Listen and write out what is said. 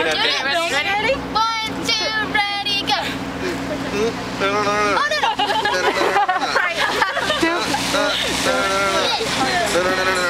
gonna dance. Ready? 1, 2, ready, go. Oh, no, no.